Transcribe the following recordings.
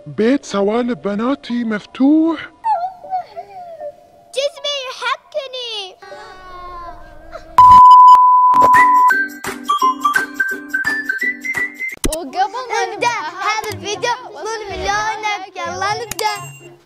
بيت سوالف بناتي مفتوح. جسمي يحكني. وقبل ما نبدأ هذا الفيديو ظل مليونك. يلا نبدأ.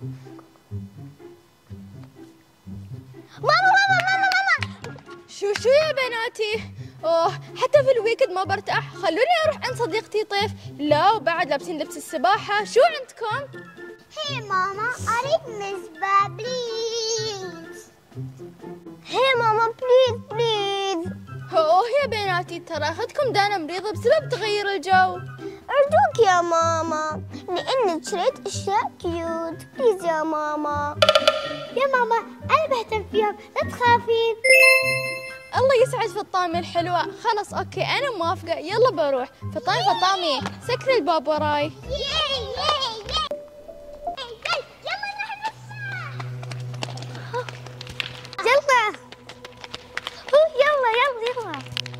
ماما شو يا بناتي؟ حتى في الويكند ما برتاح. خلوني اروح عند صديقتي طيف. لا وبعد لابسين لبس السباحة. شو عندكم؟ هي ماما اريد مسبح بليز. هي ماما بليز. يا بناتي ترى اخذتكم دانا مريضة بسبب تغير الجو. أرجوك يا ماما لأني شريت أشياء كيوت. بليز يا ماما. يا ماما أنا بهتم فيهم لا تخافين. الله يسعد فطامي الحلوة. خلص اوكي انا موافقة. يلا بروح. فطامي سكري الباب وراي. يلا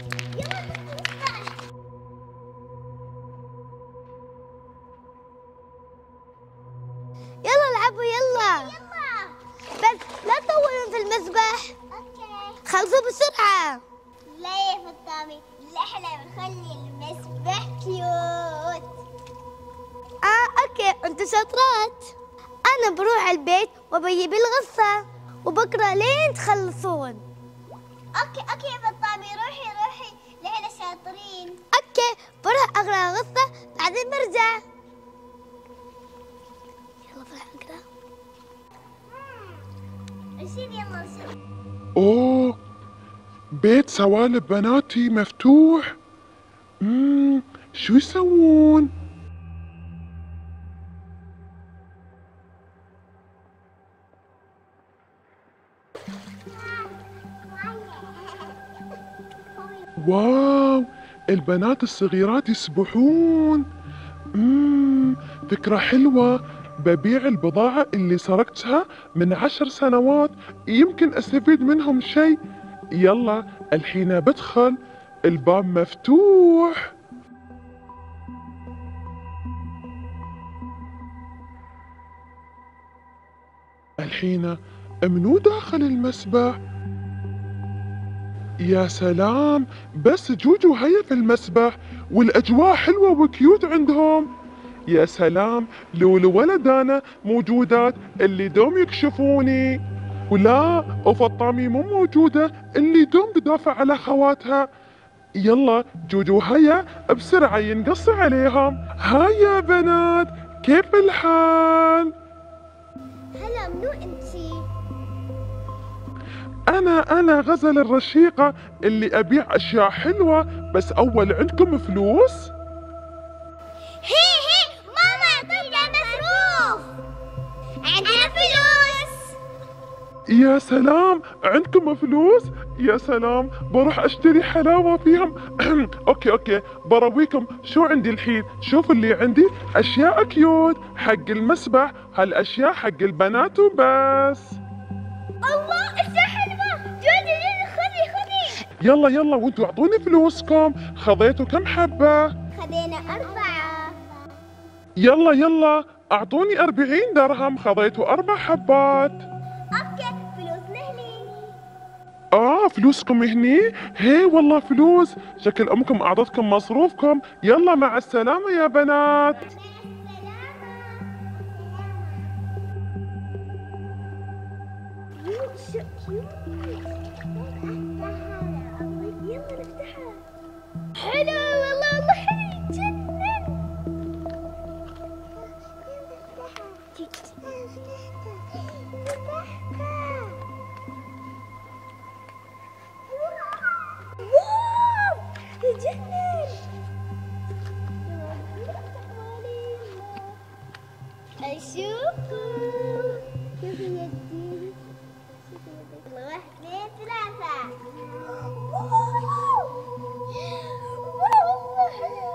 العبوا يلا. بس لا تطولون في المسبح. اوكي خلصوا بسرعة. لا يا فطامي احنا بنخلي المسبح كيوت. اوكي انتوا شاطرات. انا بروح البيت وبجيب الغصة وبقرا لين تخلصون. اوكي يا فطامي روحي لحنا شاطرين. اوكي بروح اقرا غصة بعدين برجع. يلا بروح اقرا. يلا اوه، بيت سوالف بناتي مفتوح. شو يسوون؟ واو، البنات الصغيرات يسبحون. فكرة حلوة. ببيع البضاعة اللي سرقتها من 10 سنوات، يمكن استفيد منهم شيء. يلا الحين بدخل. الباب مفتوح. الحين منو داخل المسبح؟ يا سلام، بس جوجو هيا في المسبح والأجواء حلوة وكيوت عندهم. يا سلام، لولو ولا دانا موجودات اللي دوم يكشفوني. ولا وفطامي مو موجودة اللي دوم تدافع على خواتها. يلا جوجو هيا بسرعة ينقص عليهم. هاي يا بنات، كيف الحال؟ هلا منو انتي؟ أنا غزل الرشيقة اللي أبيع أشياء حلوة. بس أول عندكم فلوس؟ هي ماما عطينا مصروف. عندنا فلوس. يا سلام، عندكم فلوس؟ يا سلام، بروح أشتري حلاوة فيهم. أوكي برويكم شو عندي الحين. شوف اللي عندي أشياء كيوت حق المسبح. هالأشياء حق البنات وبس. الله اشياء حلوة. جودي خذي. يلا وانتوا اعطوني فلوسكم. خذيتوا كم حبة؟ خذينا 4. يلا اعطوني 40 درهم. خذيتوا 4 حبات. اوكي فلوسنا هني. فلوسكم هني؟ هي والله فلوس. شكل امكم اعطتكم مصروفكم. يلا مع السلامة يا بنات. يلا نفتحها. حلو والله حلو جدا. واو يجنن. اشوفكم. شوفي يدي. يلا 1 2 3. واو والله حلو.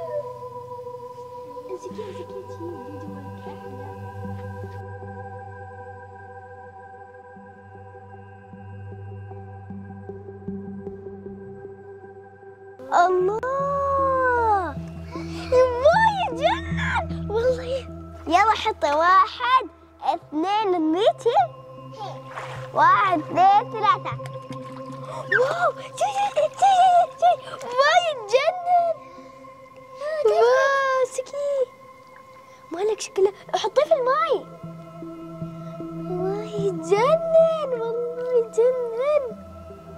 امسكي الله. والله يجنن والله. يلا نحط 1 2 ميتي 1 2 3. واو وايد جنن. واو سكي مالك شكله حطيه في الماي. وايد جنن والله يجنن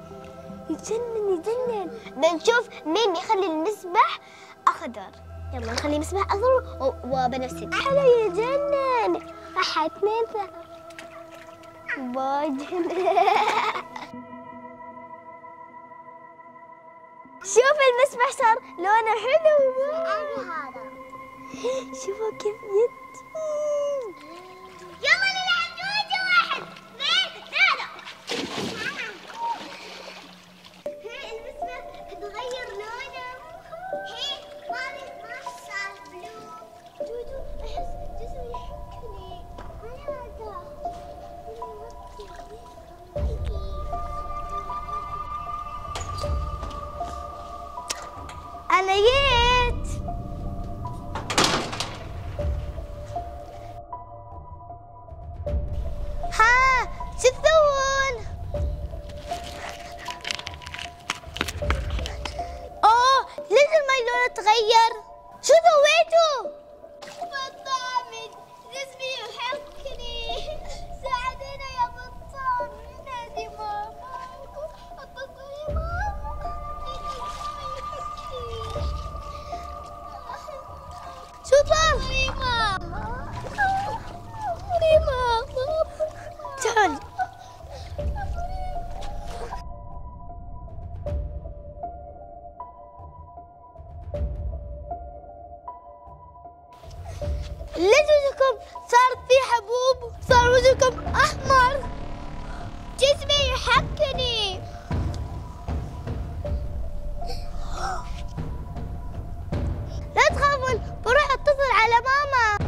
يجنن. بنشوف مين يخلي المسبح اخضر. يلا نخلي المسبح اخضر وبنفسد. حلو يجنن. 1 2 3. وايد شوف المسبح صار لونه حلو. هذا شوفوا كيف يلا نلعب جوجو. 1 2 3. المسبح تغير لونه. ما صار بلو. جوجو احس جسمي يحكني. أنا جيت. ها شو تسوون؟ ليش المي لونه تغير؟ شو سويتوا؟ بطامن جسمي يحركني. ساعدينا يا بطامن. نادي ماما. اتصلي ماما. شو صار؟ ماما. تعال. ليش وجهكم صار فيه حبوب؟ صار وجهكم أحمر. جسمي يحكني. لا تخافون بروح اتصل على ماما.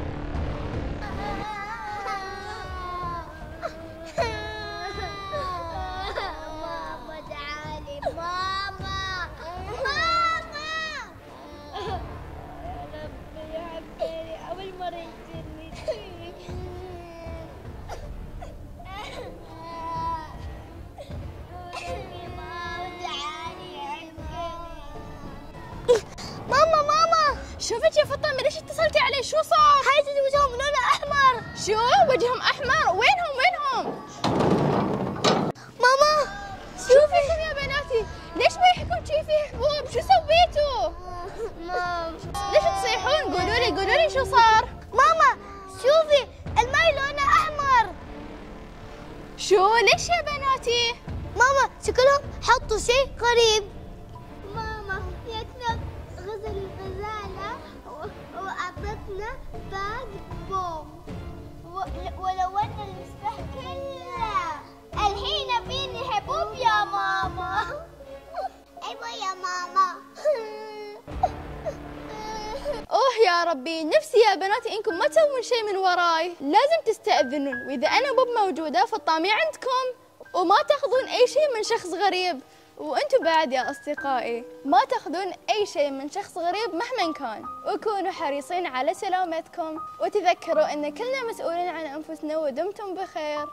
ماما تعالي ماما. يا ربي يحبني أول مرة يجيني شيء. ماما شوفت يا فاطمة ليش اتصلتي عليه؟ شو صار؟ هاي وجههم لونه احمر. شو وجههم احمر؟ وينهم؟ ماما شوفي يا بناتي ليش ما يحكون شي فيه حبوب؟ شو سويتوا؟ ليش تصيحون؟ قولوا لي شو صار؟ ماما شوفي الماي لونه احمر. شو ليش يا بناتي؟ ماما شكلهم حطوا شيء غريب. ماما جتنا غزل الغزالة وأعطتنا باق بوم ولونا المسبح كله. الحين فيني حبوب يا ماما. أيوة يا ماما. اوه يا ربي نفسي يا بناتي انكم ما تسوون شيء من وراي. لازم تستأذنون، واذا انا بوب موجودة فالطامية عندكم، وما تاخذون اي شيء من شخص غريب. وانتم بعد يا اصدقائي ما تاخذون اي شيء من شخص غريب مهما كان، وكونوا حريصين على سلامتكم، وتذكروا ان كلنا مسؤولين عن انفسنا. ودمتم بخير.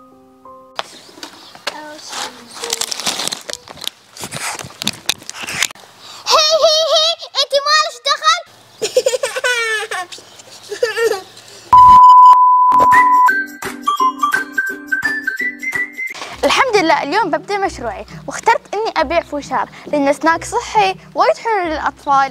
هي انت مالش دخل. الحمد لله اليوم ببدأ مشروعي، واخترت اني ابيع فوشار لانه سناك صحي وايد حلو للاطفال.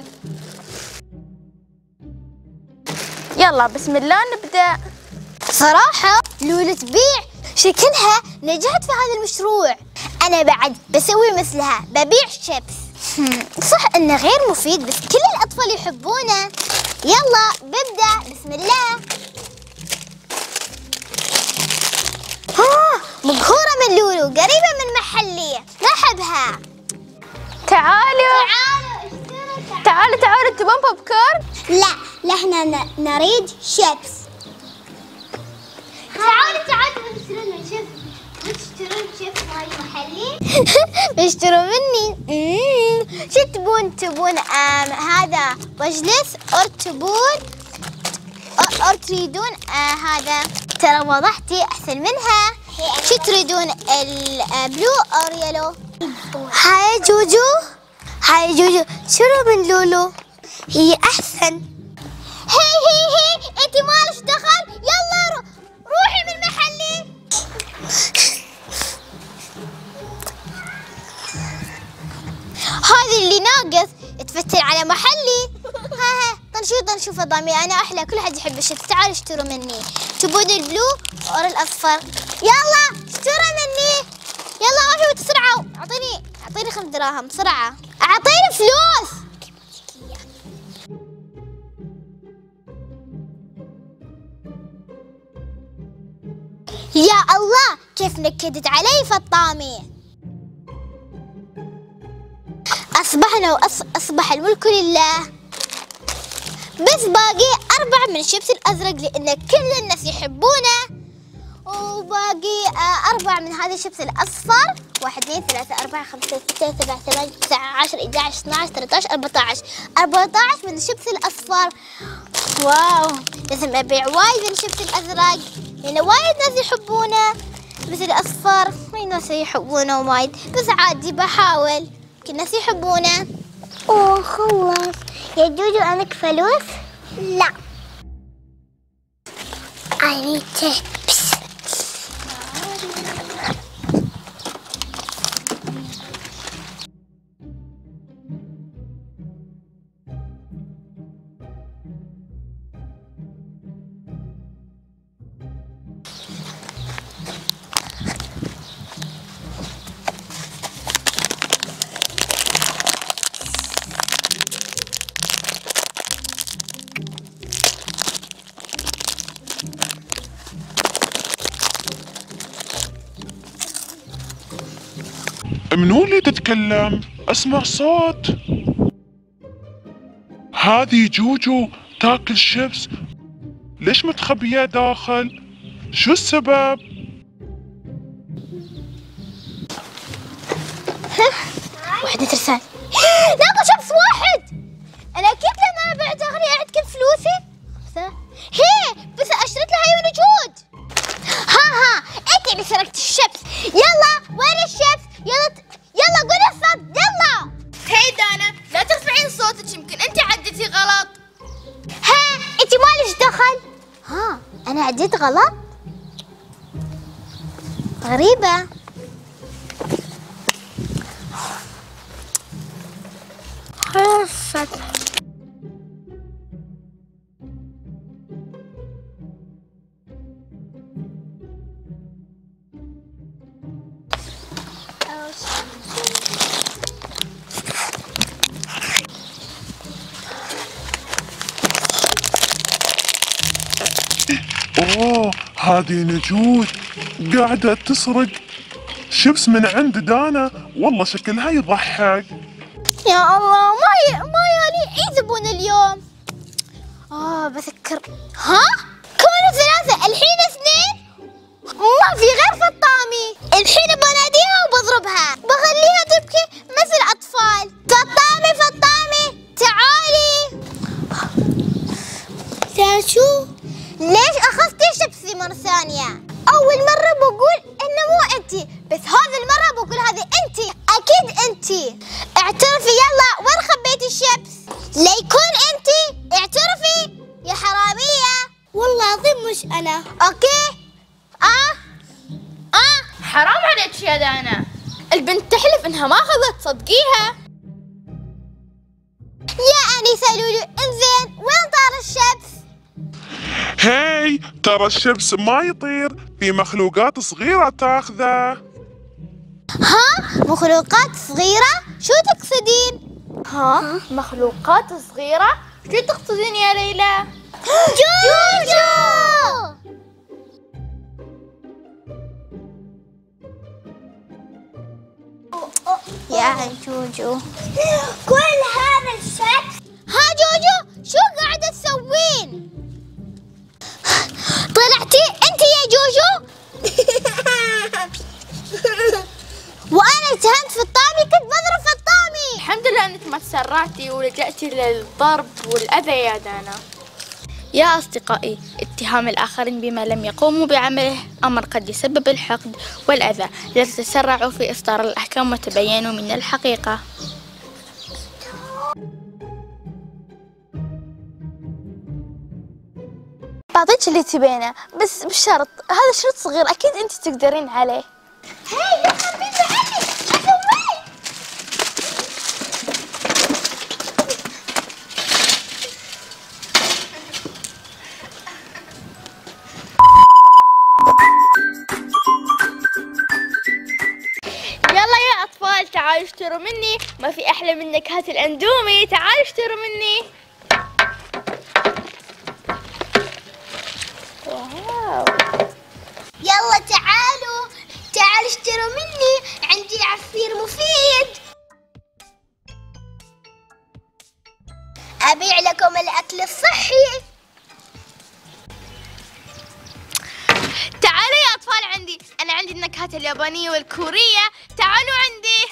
يلا بسم الله نبدأ. صراحة لولو تبيع شكلها نجحت في هذا المشروع. أنا بعد بسوي مثلها، ببيع شيبس. صح إنه غير مفيد بس كل الأطفال يحبونه. يلا ببدأ بسم الله. مقهورة من لولو، قريبة من محلية، ما أحبها. تعالوا تبون بوب كورن؟ لا احنا نريد شيبس. تعالوا نشترون شيبس. تشترون شيبس مالي محلي؟ بيشتروا مني. شو تبون هذا وجلس أو تبون أو تريدون هذا؟ ترى وضحتي أحسن منها. شو تريدون، البلو أو يلو؟ هاي جوجو، هاي جوجو، شنو من لولو؟ هي أحسن. هي أنت مالش دخل، يلا روحي من محلي. هذه اللي ناقص تفتر على محلي. ها طنشو فضامي، انا احلى، كل حد يحب الشتاء، تعالوا اشتروا مني. تبون البلو او الاصفر؟ يلا اشتروا مني، يلا روحوا بسرعه. اعطيني 5 دراهم بسرعه، اعطيني فلوس. يا الله كيف نكدت علي فطامي. أصبحنا وأصبح الملك لله. بس باقي 4 من الشيبس الأزرق لأن كل الناس يحبونه، وباقي 4 من هذا الشيبس الأصفر. 1 2 3 4 5 6 7 8 9 10 11 12 13 14 من الشيبس الأصفر. واو، لازم أبيع وايد من الشيبس الأزرق لأن وايد ناس يحبونه، بس الأصفر ما ناس يحبونه وايد، بس عادي بحاول يمكن الناس يحبونه. اوه خلص يا جوجو، عندك فلوس؟ لا. I need tips. منو اللي تتكلم؟ اسمع صوت. هذه جوجو تاكل شيبس، ليش متخبية داخل؟ شو السبب؟ وحدة رسالة. لاقوا شخص واحد. أنا أكيد لما بعت آخري أعد كم فلوسي؟ هي بس أشتريت لها عيون وجود. ها أنت اللي سرقت الشيبس. يلا وين الشيبس؟ يلا قولي الصوت يلا. هي دانا، لا ترفعين صوتك، يمكن انت عدتي غلط. ها أنت مالش دخل. ها أنا عديت غلط؟ غريبة. خلصت. اوه، هذه نجود قاعدة تسرق شيبس من عند دانا، والله شكلها يضحك. يا الله، ما يالي اي زبون اليوم. بذكر. ها كانوا 3 الحين 2. ما في غير فطامي. الحين بناديها وبضربها، بخليها تبكي مثل اطفال. فطامي تعالي. شو؟ ليش اخذتي شيبسي مرة ثانية؟ اول مرة بقول انه مو انتي، بس هذه المرة بقول هذه انتي، اكيد انتي. اعترفي يلا، وين خبيتي الشيبس؟ ليكون انتي، اعترفي يا حرامية. والله العظيم مش انا. اوكي. حرام عليك يا دانا، البنت تحلف انها ما اخذت، صدقيها. يا انسة لولو، انزين وين طار الشيبس؟ هاي ترى الشيبس ما يطير، في مخلوقات صغيرة تاخذه. ها مخلوقات صغيرة؟ شو تقصدين؟ ها مخلوقات صغيرة؟ شو تقصدين يا ليلى؟ جوجو. يا جوجو، كل هذا الشيبس. ها جوجو شو قاعدة تسوين؟ طلعتي انت يا جوجو؟ وانا اتهمت فطامي، كنت بضرب فطامي. الحمد لله انك ما تسرعتي ولجأتي للضرب والاذى يا دانا. يا أصدقائي، اتهام الآخرين بما لم يقوموا بعمله أمر قد يسبب الحقد والأذى. لا تتسرعوا في إصدار الأحكام وتبينوا من الحقيقة. بعطيك اللي تبينه بس بشرط، هذا شريط صغير أكيد أنت تقدرين عليه. هاي يا حبيبي علي أسوي. يلا يا أطفال تعالوا اشتروا مني، ما في أحلى من نكهات الأندومي، تعالوا اشتروا مني. واو. يلا تعالوا اشتروا مني، عندي عصير مفيد. أبيع لكم الأكل الصحي. تعالوا يا أطفال أنا عندي النكهات اليابانية والكورية، تعالوا عندي.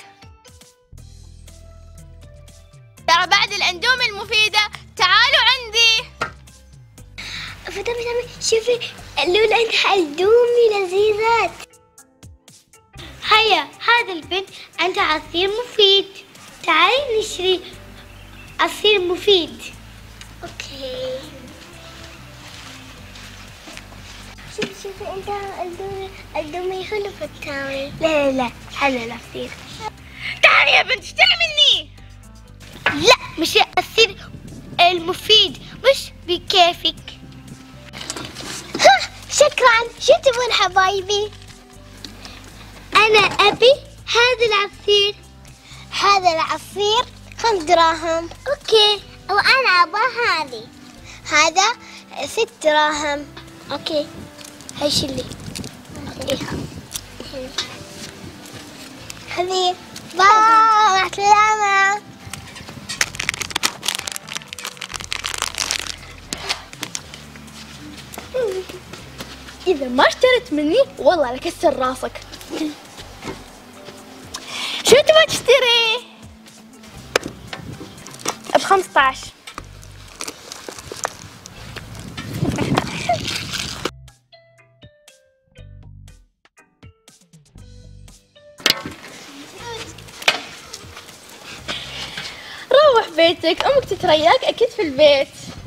ترى بعد الأندومي المفيدة، تعالوا عندي. فدمي شوفي لولا عندها أندومي لذيذات. هيا هذا البنت عندها عصير مفيد، تعالي نشتري عصير مفيد. اوكي شوفي عندها أندومي حلو في التاوي. لا هذا العصير. تعالي يا بنت اشتري مني. لا مش العصير المفيد، مش بكيفك. شكرا. شو تبون حبايبي؟ أنا أبي هذا العصير. هذا العصير 5 دراهم. أوكي. وأنا أبغى هذه. هذا 6 دراهم. أوكي. هاي شلي. خليها. هذه. باي. مع السلامة. إذا ما اشتريت مني والله لكسر راسك. شو تبغى تشتري؟ ب15. روح بيتك، أمك تترياك أكيد في البيت.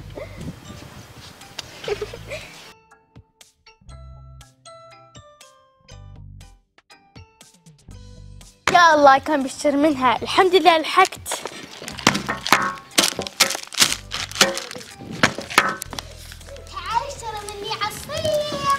يا الله كان بيشتري منها، الحمد لله لحقت. تعالي اشتري مني عصير.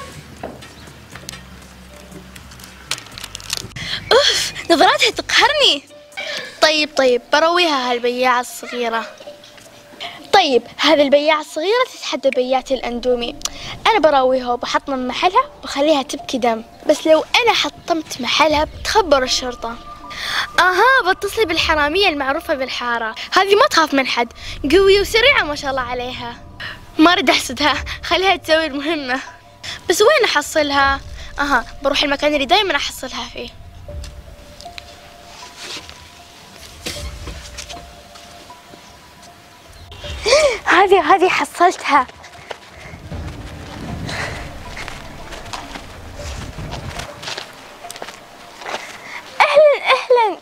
أوف نظراتها تقهرني. طيب برويها هالبياعة الصغيرة. طيب هذه البياعة الصغيرة تتحدى بياعة الأندومي، أنا براويها وبحطم محلها وبخليها تبكي دم، بس لو أنا حطمت محلها بتخبر الشرطة. بتصلي بالحرامية المعروفة بالحارة، هذه ما تخاف من حد، قوية وسريعة ما شاء الله عليها. ما أريد أحسدها، خليها تسوي المهمة. بس وين أحصلها؟ بروح المكان اللي دايما أحصلها فيه. هذه حصلتها. أهلا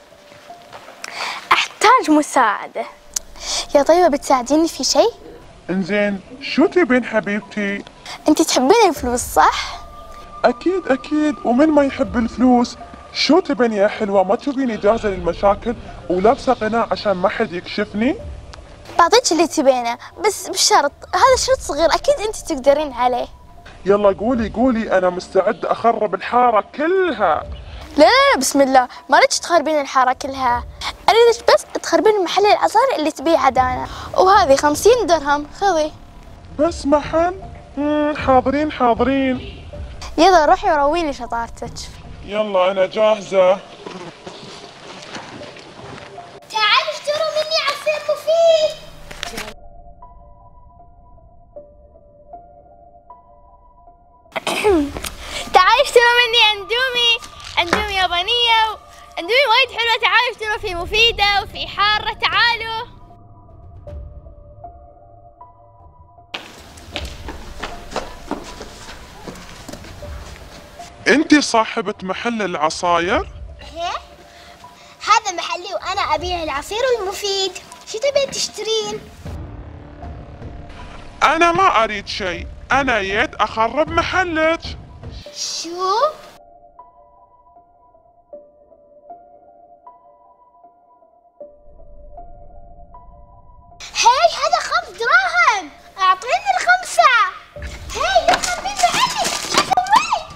أحتاج مساعدة. يا طيبة بتساعديني في شيء؟ انزين شو تبين حبيبتي؟ أنت تحبين الفلوس صح؟ أكيد ومن ما يحب الفلوس؟ شو تبين يا حلوة؟ ما تبيني جاهزة للمشاكل ولابسة قناع عشان ما حد يكشفني؟ بعطيك اللي تبينه بس بشرط، هذا شرط صغير أكيد أنت تقدرين عليه. يلا قولي أنا مستعد أخرب الحارة كلها. لا بسم الله، ما أريدك تخربين الحارة كلها، أريدك بس تخربين محل العصائر اللي تبيعه دانا، وهذه 50 درهم خذي. بس محل؟ حاضرين. يلا روحي ورويني شطارتك. يلا أنا جاهزة. تعالوا اشتروا مني عصير مفيد. تعالوا اشتروا مني أندومي يابانية، أندومي وايد حلوة، تعالوا اشتروا في مفيدة وفي حارة، تعالوا. انت صاحبة محل العصاير؟ إيه؟ هذا محلي وأنا أبيع العصير المفيد. شو تبين تشترين؟ انا ما اريد شيء، انا جيت اخرب محلك. شو؟ هاي هذا 5 دراهم، أعطيني ال5. هاي لا تخربين محلي، شو سويت؟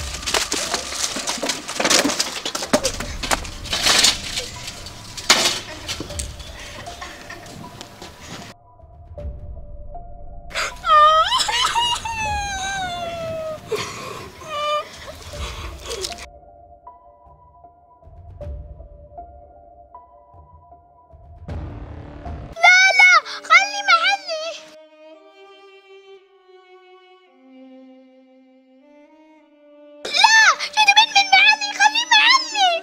خلي محلي. لا، شو تبين من محلي؟ خلي محلي.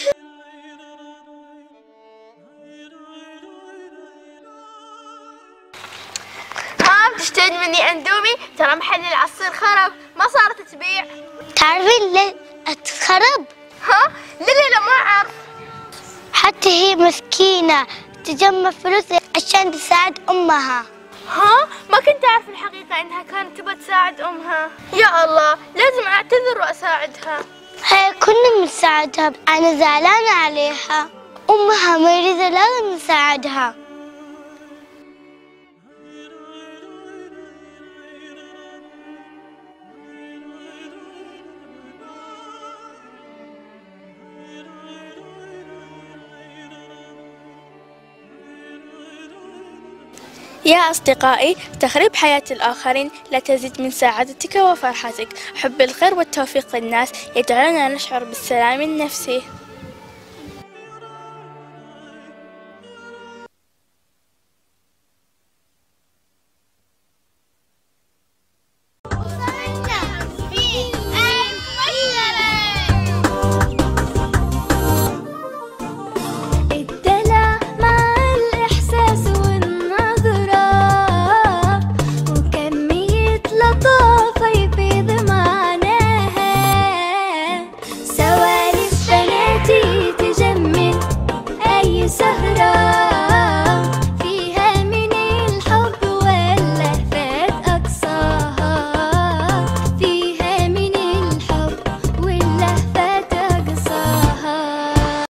تشتري مني اندومي؟ ترى محل العصير خرب، ما صارت تبيع. تعرفين ليه اتخرب؟ ها؟ لا ما اعرف. حتى هي مسكينة تجمع فلوس عشان تساعد أمها. ها؟ ما كنت أعرف الحقيقة إنها كانت تبغى تساعد أمها. يا الله، لازم أعتذر وأساعدها. هي كنا بنساعدها، أنا زعلانة عليها. أمها مريضة، لازم نساعدها. يا أصدقائي، تخريب حياة الآخرين لا تزيد من سعادتك وفرحتك. حب الخير والتوفيق للناس يجعلنا نشعر بالسلام النفسي.